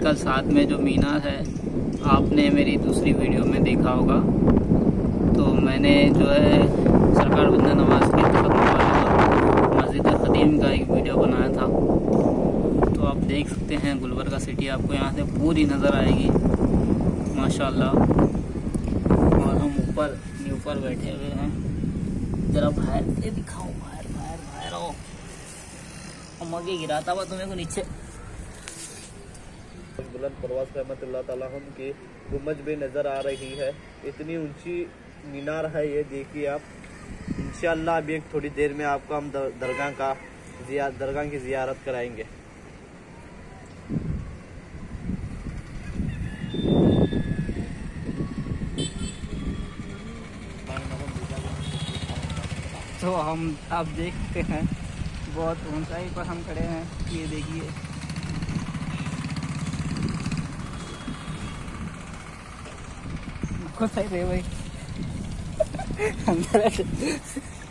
का साथ में जो मीनार है, आपने मेरी दूसरी वीडियो में देखा होगा। तो मैंने जो है सरकार बंदा नवाज के तहत मस्जिद क़दीम का एक वीडियो बनाया था। तो आप देख सकते हैं गुलबर्गा सिटी आपको यहाँ से पूरी नज़र आएगी माशाल्लाह। और हम ऊपर बैठे हुए हैं। जरा बाहर से दिखाओ, बाहर आओ। मगे गिराता हुआ तुम्हें को नीचे। बुलंद परवाज़ रहमतुल्लाह ताला हम की गुम्बज भी नज़र आ रही है। इतनी ऊंची मीनार है ये, देखिए आप। इंशाअल्लाह अभी एक थोड़ी देर में आपको हम दरगाह की ज़ियारत कराएंगे। तो आप देख सकते हैं बहुत ऊंचाई पर हम खड़े हैं। ये देखिए खुश है रे भाई।